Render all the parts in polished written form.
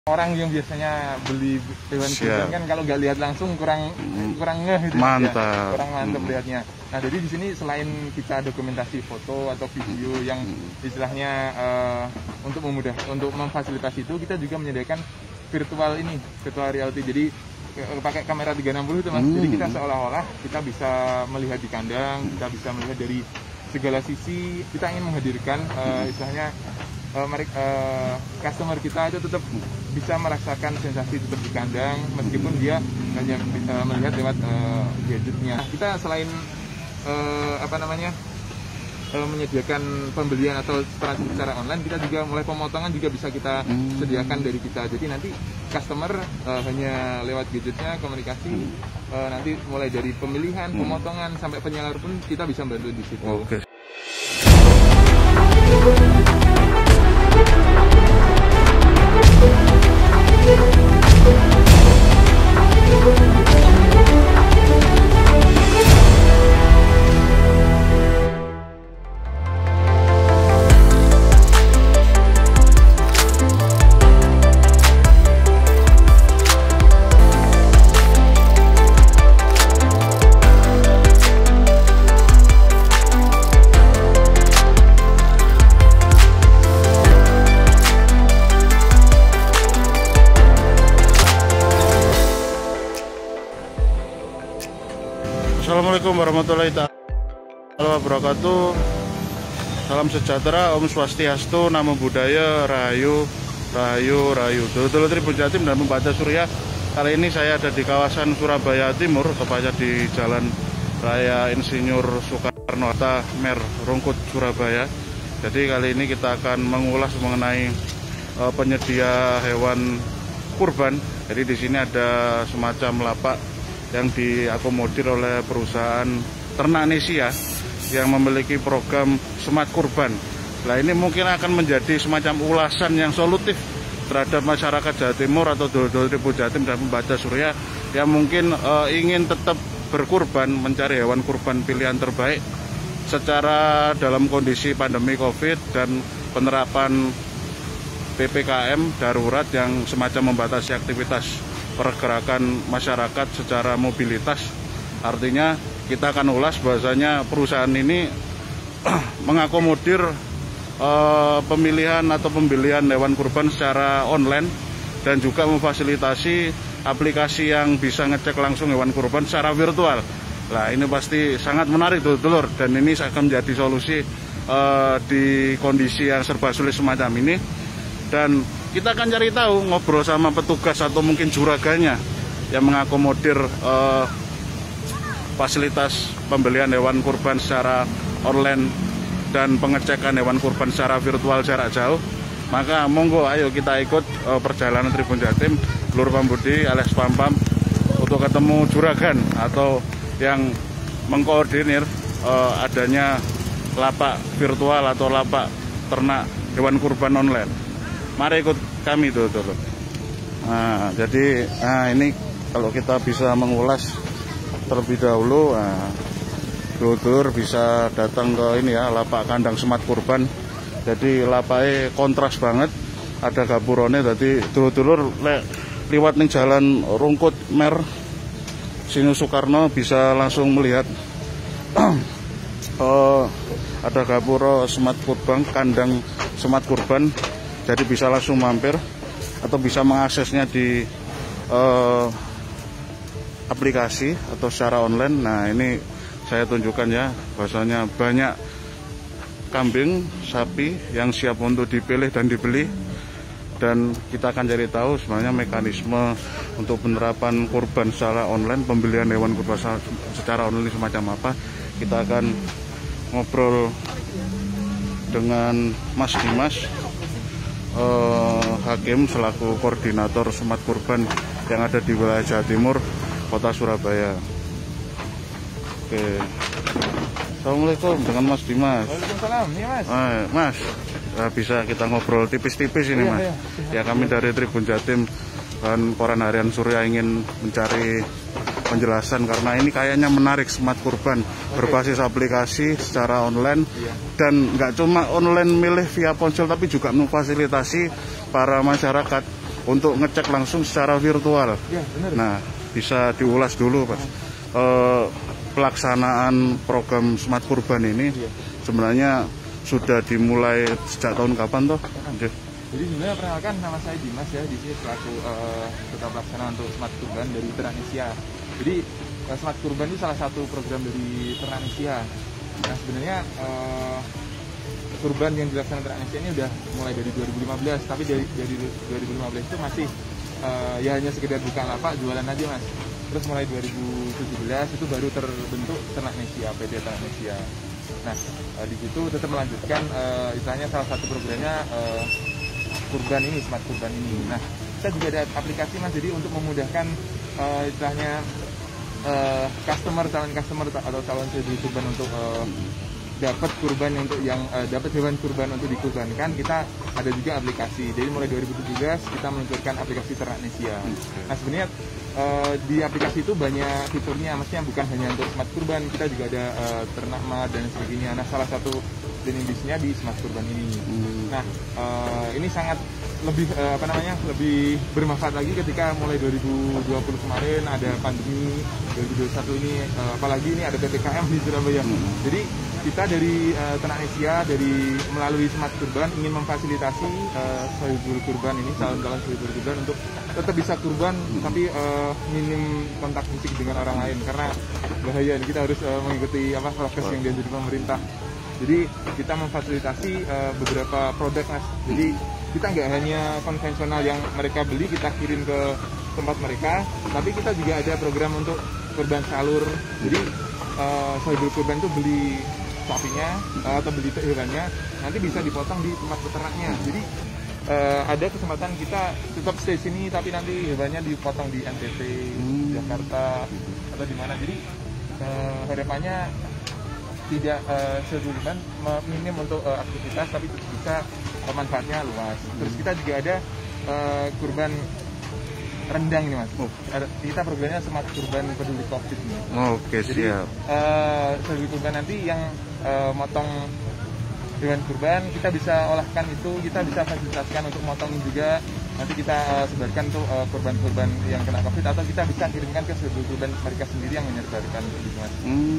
Orang yang biasanya beli hewan kurban kan kalau nggak lihat langsung kurang ngeh gitu. Mantap. Ya, kurang mantap lihatnya. Nah, jadi di sini selain kita dokumentasi foto atau video yang istilahnya untuk memfasilitasi itu, kita juga menyediakan virtual reality. Jadi pakai kamera 360 itu Mas. Jadi kita seolah-olah kita bisa melihat di kandang, kita bisa melihat dari segala sisi. Kita ingin menghadirkan istilahnya customer kita itu tetap bisa merasakan sensasi tetap di kandang meskipun dia hanya melihat lewat gadgetnya. Kita selain menyediakan pembelian atau transaksi secara online, kita juga mulai pemotongan juga bisa kita sediakan dari kita. Jadi nanti customer hanya lewat gadgetnya komunikasi, nanti mulai dari pemilihan, pemotongan sampai penyalar pun kita bisa bantu di situ. Oke. Assalamualaikum warahmatullahi wabarakatuh. Salam sejahtera, Om Swastiastu, Namo Buddhaya, Rahayu, Rahayu, Rahayu. Dulur-dulur Tribun Jatim dan Pembaca Surya. Kali ini saya ada di kawasan Surabaya Timur, tepatnya di Jalan Raya Insinyur Soekarno-Hatta, Mer, Rungkut, Surabaya. Jadi kali ini kita akan mengulas mengenai penyedia hewan kurban. Jadi di sini ada semacam lapak yang diakomodir oleh perusahaan ternak Nesia yang memiliki program Smart Kurban. Nah, ini mungkin akan menjadi semacam ulasan yang solutif terhadap masyarakat Jawa Timur atau dulur-dulur Tribun Jatim dan Pembaca Surya yang mungkin ingin tetap berkurban, mencari hewan kurban pilihan terbaik secara dalam kondisi pandemi COVID dan penerapan PPKM darurat yang semacam membatasi aktivitas pergerakan masyarakat secara mobilitas. Artinya kita akan ulas bahwasanya perusahaan ini mengakomodir pemilihan atau pembelian hewan kurban secara online dan juga memfasilitasi aplikasi yang bisa ngecek langsung hewan kurban secara virtual. Nah, ini pasti sangat menarik dulur-dulur, dan ini akan menjadi solusi di kondisi yang serba sulit semacam ini. Dan kita akan cari tahu, ngobrol sama petugas atau mungkin juraganya yang mengakomodir fasilitas pembelian hewan kurban secara online dan pengecekan hewan kurban secara virtual jarak jauh. Maka monggo ayo kita ikut perjalanan Tribun Jatim, Lur Pambudi alias Pampam, untuk ketemu juragan atau yang mengkoordinir adanya lapak virtual atau lapak ternak hewan kurban online. Mari ikut kami dulu. Nah, jadi ini kalau kita bisa mengulas terlebih dahulu, dulur-dulur bisa datang ke ini ya, lapak kandang Smart Kurban. Jadi lapaknya kontras banget, ada gapurone. Jadi dulur-dulur liwat ning jalan Rungkut Mer Insinyur Soekarno bisa langsung melihat ada gapura Smart Kurban, kandang Smart Kurban. Jadi bisa langsung mampir atau bisa mengaksesnya di aplikasi atau secara online. Nah, ini saya tunjukkan ya, bahwasanya banyak kambing, sapi yang siap untuk dipilih dan dibeli. Dan kita akan cari tahu sebenarnya mekanisme untuk penerapan kurban secara online, pembelian hewan kurban secara online semacam apa. Kita akan ngobrol dengan Mas Dimas, Hakim selaku koordinator Smart Kurban yang ada di wilayah Jawa Timur, Kota Surabaya. Oke. Assalamualaikum, dengan Mas Dimas. Waalaikumsalam, ya Mas. Mas, bisa kita ngobrol tipis-tipis ini, Mas. Ya, kami dari Tribun Jatim dan Koran Harian Surya ingin mencari penjelasan karena ini kayaknya menarik, Smart Kurban berbasis aplikasi secara online dan nggak cuma online milih via ponsel tapi juga memfasilitasi para masyarakat untuk ngecek langsung secara virtual. Ya, benar. Nah, bisa diulas dulu Mas. Pelaksanaan program Smart Kurban ini sebenarnya sudah dimulai sejak tahun kapan toh? Jadi sebenarnya perkenalkan, nama saya Dimas ya, di sini selaku ketua pelaksana untuk Smart Kurban dari Ternanesia. Jadi Smart Kurban itu salah satu program dari Ternanesia. Nah sebenarnya kurban yang dilaksanakan Ternanesia ini udah mulai dari 2015, tapi dari 2015 itu masih ya hanya sekedar buka lapak jualan aja Mas. Terus mulai 2017 itu baru terbentuk Ternanesia, PT Ternanesia. Nah di situ tetap melanjutkan istilahnya salah satu programnya kurban ini, Smart Kurban ini. Nah kita juga ada aplikasi Mas, jadi untuk memudahkan istilahnya calon customer atau calon pembeli kurban untuk dapat kurban untuk yang dapat hewan kurban untuk dikurbankan, kita ada juga aplikasi. Jadi mulai 2017 kita meluncurkan aplikasi Ternanesia. Nah sebenarnya di aplikasi itu banyak fiturnya, maksudnya bukan hanya untuk Smart Kurban, kita juga ada ternak mat dan sebagainya. Nah salah satu training bisnisnya di Smart Kurban ini. Nah ini sangat lebih lebih bermanfaat lagi ketika mulai 2020 kemarin ada pandemi, 2021 ini apalagi ini ada PPKM di Surabaya. Jadi kita dari Ternanesia melalui Smart Kurban ingin memfasilitasi sohibul kurban ini, calon-calon sohibul kurban untuk tetap bisa kurban tapi minim kontak fisik dengan orang lain karena bahaya, kita harus mengikuti prokes yang dianjurkan pemerintah. Jadi kita memfasilitasi beberapa produk Mas. Jadi kita nggak hanya konvensional yang mereka beli kita kirim ke tempat mereka, tapi kita juga ada program untuk kurban salur. Jadi sohibul kurban itu beli sapinya atau beli hewannya, nanti bisa dipotong di tempat peternaknya. Jadi ada kesempatan kita tetap stay sini tapi nanti hewannya dipotong di NTT, Jakarta atau di mana. Jadi harapannya tidak sebulan minim untuk aktivitas tapi bisa manfaatnya luas. Terus kita juga ada kurban rendang ini Mas. Kita programnya Smart Kurban Peduli Covid ini. Oke, jadi, siap. Jadi kurban nanti yang motong hewan kurban kita bisa olahkan itu, kita bisa fasilitasikan untuk motong juga. Nanti kita sebarkan tuh kurban-kurban yang kena Covid atau kita bisa kirimkan ke seluruh kurban mereka sendiri yang menyebarkan gitu Mas.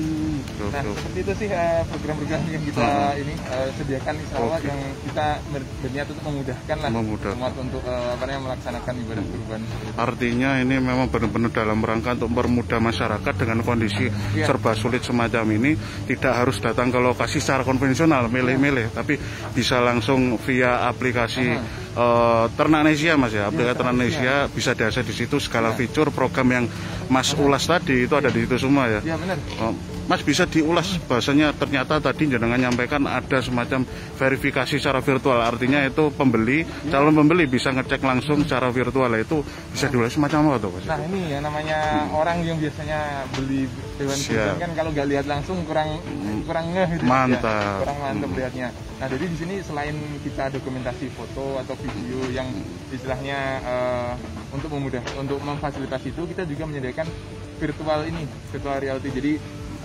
Nah seperti itu sih program-program yang kita ini sediakan, insya Allah yang kita berniat untuk memudahkan lah umat untuk melaksanakan ibadah kurban. Artinya ini memang benar-benar dalam rangka untuk mempermudah masyarakat dengan kondisi serba sulit semacam ini, tidak harus datang ke lokasi secara konvensional milih-milih, tapi bisa langsung via aplikasi Ternanesia Mas ya, aplikasi Ternanesia bisa diakses di situ segala fitur program yang Mas ulas tadi itu ada di situ semua ya. Iya benar. Mas bisa diulas bahasanya, ternyata tadi jangan nyampaikan ada semacam verifikasi secara virtual, artinya itu pembeli, calon pembeli bisa ngecek langsung secara virtual, itu bisa diulas semacam apa tuh Mas? Nah ini ya namanya orang yang biasanya beli hewan kurban kan kalau nggak lihat langsung kurang ngeh gitu. Mantap. Ya, kurang mantap lihatnya. Nah jadi di sini selain kita dokumentasi foto atau video yang istilahnya untuk memfasilitasi itu, kita juga menyediakan virtual reality. Jadi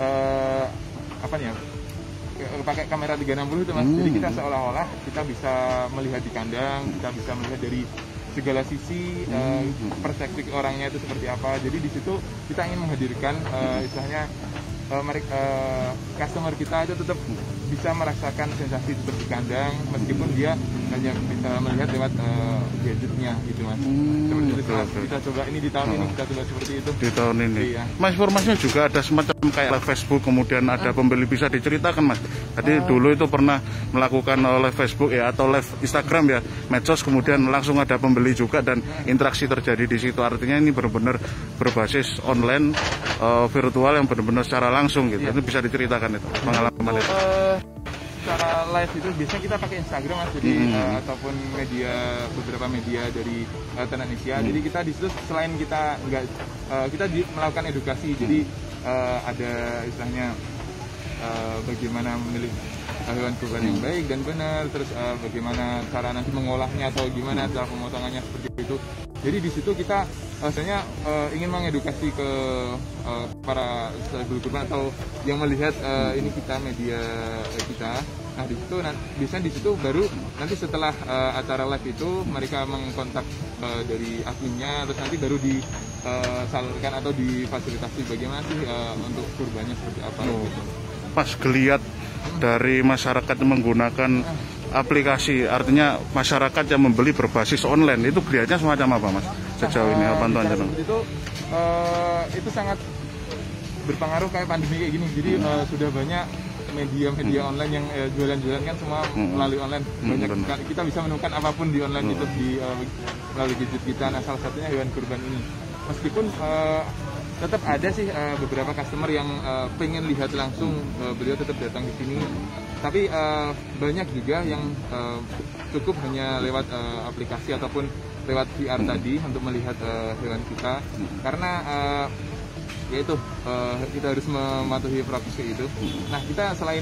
pakai kamera 360 itu Mas. Jadi kita seolah-olah kita bisa melihat di kandang, kita bisa melihat dari segala sisi perspektif orangnya itu seperti apa. Jadi di situ kita ingin menghadirkan istilahnya customer kita itu tetap bisa merasakan sensasi tetap di kandang meskipun dia hanya bisa melihat lewat gadgetnya gitu Mas. Seperti itu Mas. Kita coba ini di tahun ini, kita coba seperti itu di tahun ini. Iya. Mas, informasinya juga ada semacam kayak live Facebook, kemudian ada pembeli, bisa diceritakan Mas. Tadi dulu itu pernah melakukan live Facebook ya atau live Instagram ya, medsos, kemudian langsung ada pembeli juga dan interaksi terjadi di situ. Artinya ini benar-benar berbasis online virtual yang benar-benar secara langsung gitu. Itu bisa diceritakan itu pengalaman itu. Secara live itu biasanya kita pakai Instagram Mas, jadi ataupun beberapa media dari Ternanesia. Jadi kita di situ selain kita melakukan edukasi, jadi ada istilahnya bagaimana memilih hewan kurban yang baik dan benar, terus bagaimana cara nanti mengolahnya atau gimana cara pemotongannya seperti itu. Jadi di situ kita sebenarnya ingin mengedukasi ke para sohibul kurban atau yang melihat ini kita media kita Nah di situ biasanya di situ baru nanti setelah acara live itu mereka mengkontak dari adminnya, terus nanti baru disalurkan atau difasilitasi bagaimana sih untuk kurbannya seperti apa gitu. Pas geliat dari masyarakat yang menggunakan aplikasi, artinya masyarakat yang membeli berbasis online, itu kelihatannya semacam apa Mas? Sejauh ini pantauan jenengan? Itu sangat berpengaruh kayak pandemi kayak gini. Jadi sudah banyak media online yang jualan-jualan kan semua melalui online. Banyak kita bisa menemukan apapun di online itu melalui gadget kita. Nah salah satunya hewan kurban ini. Meskipun tetap ada sih beberapa customer yang pengen lihat langsung, beliau tetap datang di sini. Tapi banyak juga yang cukup hanya lewat aplikasi ataupun lewat VR tadi untuk melihat hewan kita. Karena yaitu kita harus mematuhi prokes itu. Nah kita selain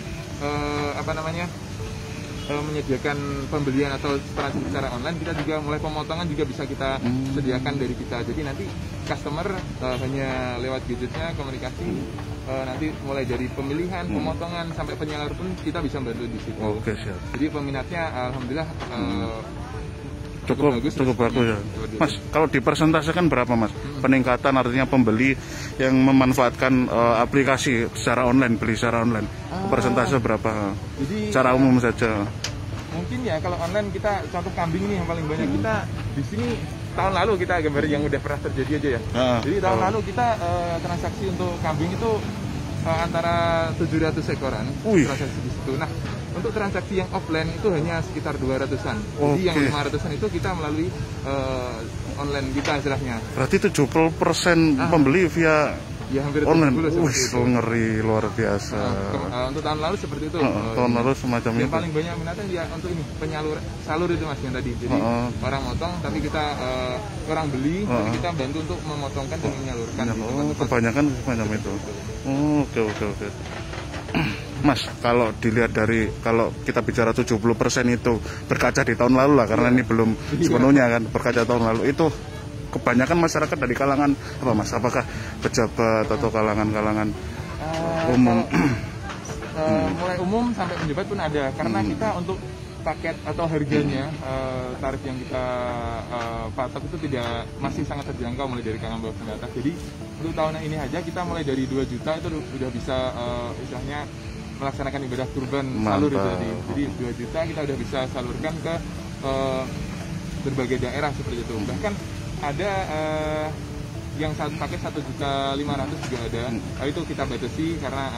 menyediakan pembelian atau transaksi secara online, kita juga mulai pemotongan juga bisa kita sediakan dari kita. Jadi nanti customer hanya lewat gadgetnya komunikasi, nanti mulai dari pemilihan, pemotongan sampai penyalur pun kita bisa bantu di situ. Oke, siap. Jadi peminatnya alhamdulillah cukup bagus ya. Mas, kalau dipersentasekan berapa Mas? Peningkatan artinya pembeli yang memanfaatkan aplikasi secara online, beli secara online. Persentase berapa? Jadi secara umum saja. Mungkin ya kalau online kita contoh kambing ini yang paling banyak kita di sini tahun lalu kita gambar yang udah pernah terjadi aja ya. Jadi tahun lalu kita transaksi untuk kambing itu antara 700 ekoran transaksi di situ. Nah, untuk transaksi yang offline itu hanya sekitar 200-an. Jadi yang 500-an itu kita melalui online kita istilahnya. Berarti 70% pembeli via hampir online. Ngeri luar biasa. Untuk tahun lalu seperti itu. Tahun lalu semacam itu. Yang paling banyak minatnya ya untuk ini salur itu Mas yang tadi. Jadi orang motong tapi kita orang beli, tapi kita bantu untuk memotongkan dan menyalurkan. Kebanyakan semacam itu. Oke. Mas, kalau dilihat dari, kalau kita bicara 70% itu berkaca di tahun lalu lah, karena ini belum sepenuhnya kan, berkaca tahun lalu, itu kebanyakan masyarakat dari kalangan apa Mas? Apakah pejabat atau kalangan-kalangan umum? Mulai umum sampai pejabat pun ada, karena kita untuk paket atau harganya, tarif yang kita patok itu masih sangat terjangkau mulai dari kalangan bawah ke atas. Jadi untuk tahun ini aja kita mulai dari 2 juta itu sudah bisa istilahnya melaksanakan ibadah kurban salur itu tadi. Jadi 2 juta kita udah bisa salurkan ke berbagai daerah seperti itu. Bahkan ada yang pakai 1.500.000 juga ada. Itu kita batasi karena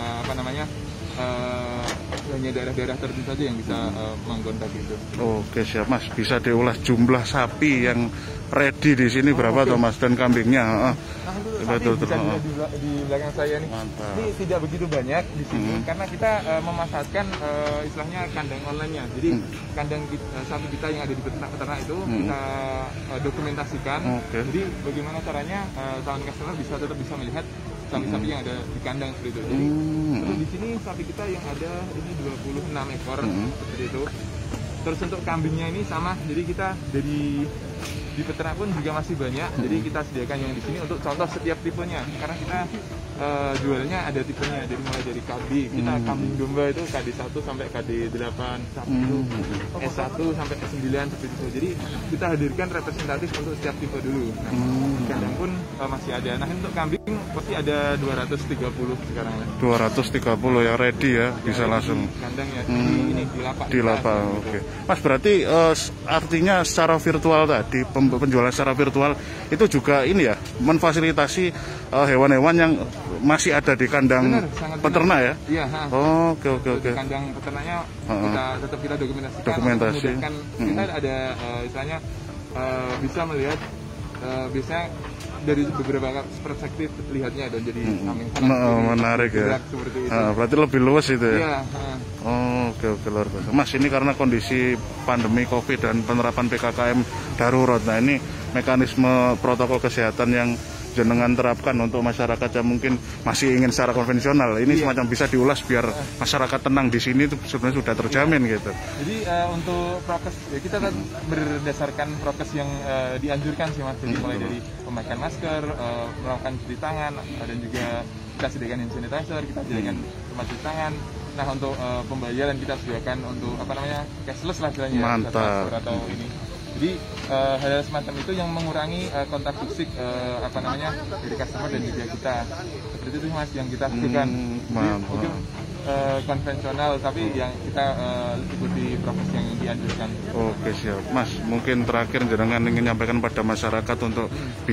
hanya daerah-daerah tertentu saja yang bisa mengkontak itu. Oke, siap Mas. Bisa diulas jumlah sapi yang ready di sini berapa tuh Mas, dan kambingnya? Betul. Bisa di belakang saya nih. Mantap. Ini tidak begitu banyak di sini karena kita memanfaatkan istilahnya kandang online-nya. Jadi kandang sapi kita yang ada di peternak itu kita dokumentasikan. Jadi bagaimana caranya calon customer tetap bisa melihat sapi-sapi yang ada di kandang seperti itu. Jadi untuk di sini sapi kita yang ada ini 26 ekor seperti itu. Terus untuk kambingnya ini sama, jadi kita di peternak pun juga masih banyak. Jadi kita sediakan yang di sini untuk contoh setiap tipenya, karena kita jualnya ada tipenya. Jadi mulai dari KD, kita kambing domba itu KD1 sampai KD8, S1 sampai S9 seperti itu. Jadi kita hadirkan representatif untuk setiap tipe dulu. Nah, kandang pun masih ada. Nah, untuk kambing pasti ada 230 sekarang ya. 230 yang ready ya, bisa langsung. Kandangnya ini di lapak. Oke. Mas, berarti artinya secara virtual tadi, penjualan secara virtual itu juga ini ya, memfasilitasi hewan-hewan yang masih ada di kandang peternak ya? Iya. Oke. Kandang peternaknya kita dokumentasikan. Kita ada istilahnya bisa melihat biasanya dari beberapa perspektif lihatnya dan jadi menarik ya. Seperti itu. Berarti lebih luas itu ya? Iya. Oke, luar biasa. Mas, ini karena kondisi pandemi COVID dan penerapan PPKM darurat. Nah, ini mekanisme protokol kesehatan yang jenengan terapkan untuk masyarakat yang mungkin masih ingin secara konvensional. Ini semacam bisa diulas biar masyarakat tenang di sini itu sebenarnya sudah terjamin gitu. Jadi untuk prokes ya kita berdasarkan prokes yang dianjurkan sih Mas. Jadi mulai dari pemakaian masker, melakukan cuci tangan, dan juga kita sediakan hand sanitizer, kita sediakan tempat cuci tangan. Nah untuk pembayaran kita sediakan untuk cashless lah istilahnya, mantap atau ini. Jadi hal-hal semacam itu yang mengurangi kontak fisik dari customer dan juga kita. Seperti itu Mas yang kita lakukan. Mungkin konvensional tapi yang kita ikuti proses yang dianjurkan. Oke siap Mas, mungkin terakhir jenengan ingin menyampaikan pada masyarakat untuk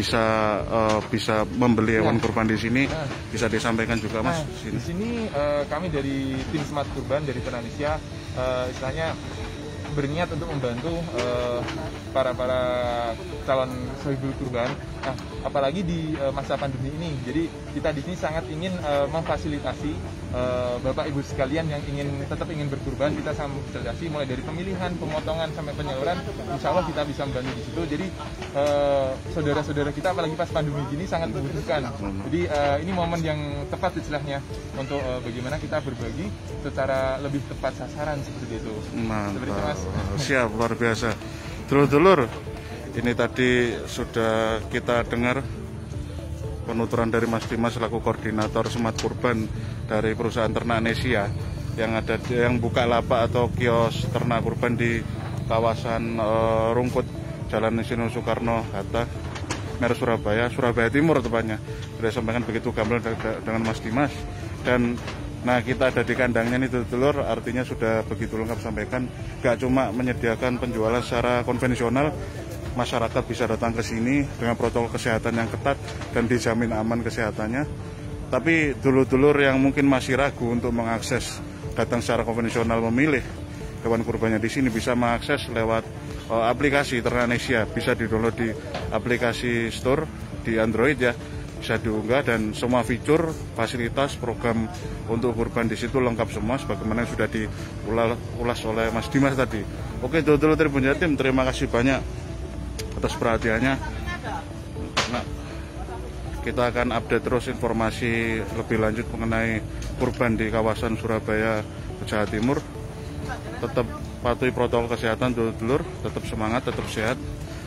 bisa membeli hewan kurban di sini, bisa disampaikan juga Mas. Di sini kami dari tim Smart Kurban dari Indonesia istilahnya berniat untuk membantu para calon sohibul kurban. Nah, apalagi di masa pandemi ini. Jadi kita di sini sangat ingin memfasilitasi Bapak Ibu sekalian yang tetap ingin berkurban. Kita sangat memfasilitasi mulai dari pemilihan, pemotongan sampai penyaluran. Insya Allah kita bisa membantu di situ. Jadi saudara-saudara kita apalagi pas pandemi ini sangat membutuhkan. Jadi ini momen yang tepat istilahnya untuk bagaimana kita berbagi secara lebih tepat sasaran seperti itu. Mantap. Siap, luar biasa. Dulur-dulur, ini tadi sudah kita dengar penuturan dari Mas Dimas selaku koordinator Smart Kurban dari perusahaan ternak Nesia yang buka lapak atau kios ternak kurban di kawasan Rungkut, Jalan Insinyur Soekarno Hatta, Mer Surabaya Timur tepatnya. Sudah sampaikan begitu gamblang dengan Mas Dimas. Dan nah kita ada di kandangnya nih dulur, artinya sudah begitu lengkap sampaikan. Gak cuma menyediakan penjualan secara konvensional, masyarakat bisa datang ke sini dengan protokol kesehatan yang ketat dan dijamin aman kesehatannya. Tapi dulur-dulur yang mungkin masih ragu untuk mengakses datang secara konvensional memilih hewan kurbannya di sini bisa mengakses lewat aplikasi Ternak Nesia, bisa di-download di aplikasi store di Android ya. Bisa diunggah dan semua fitur, fasilitas, program untuk kurban di situ lengkap semua sebagaimana yang sudah diulas oleh Mas Dimas tadi. Oke, dulur Tribun Jatim, terima kasih banyak atas perhatiannya. Nah, kita akan update terus informasi lebih lanjut mengenai kurban di kawasan Surabaya, Jawa Timur. Tetap patuhi protokol kesehatan dulur, tetap semangat, tetap sehat.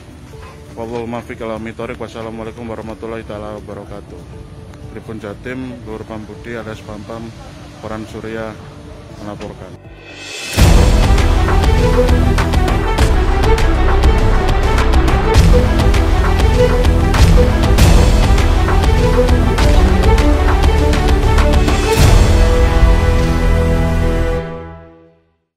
Wassalamualaikum warahmatullahi wabarakatuh. Tribun Jatim, Lur Pambudi alias Pampam, Koran Surya melaporkan.